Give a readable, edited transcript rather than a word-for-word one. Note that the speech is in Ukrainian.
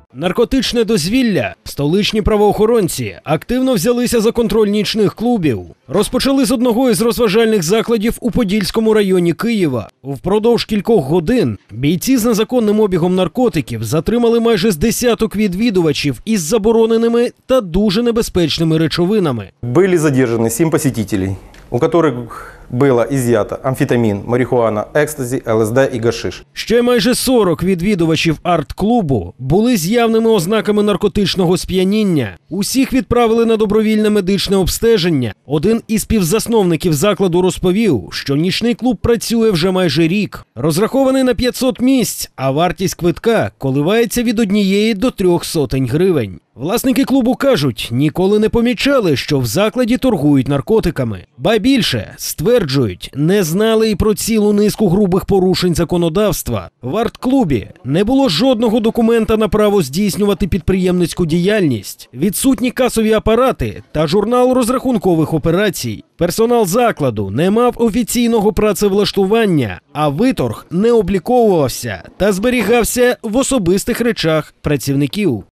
Наркотичне дозвілля. Столичні правоохоронці активно взялися за контроль нічних клубів. Розпочали з одного із розважальних закладів у Подільському районі Києва. Впродовж кількох годин бійці з незаконним обігом наркотиків затримали майже з десяток відвідувачів із забороненими та дуже небезпечними речовинами. Были задержаны 7 посетителей, у которых было изъято амфетамин, марихуана, екстазі, ЛСД і гашиш. Ще майже 40 відвідувачів арт-клубу були з явними ознаками наркотичного сп'яніння. Усіх відправили на добровільне медичне обстеження. Один із співзасновників закладу розповів, що нічний клуб працює вже майже рік. Розрахований на 500 місць, а вартість квитка коливається від 1 до 3 сотень гривень. Власники клубу кажуть, ніколи не помічали, що в закладі торгують наркотиками. Ба більше, стверджують, не знали і про цілу низку грубих порушень законодавства. В арт-клубі не було жодного документа на право здійснювати підприємницьку діяльність, відсутні касові апарати та журнал розрахункових операцій. Персонал закладу не мав офіційного працевлаштування, а виторг не обліковувався та зберігався в особистих речах працівників.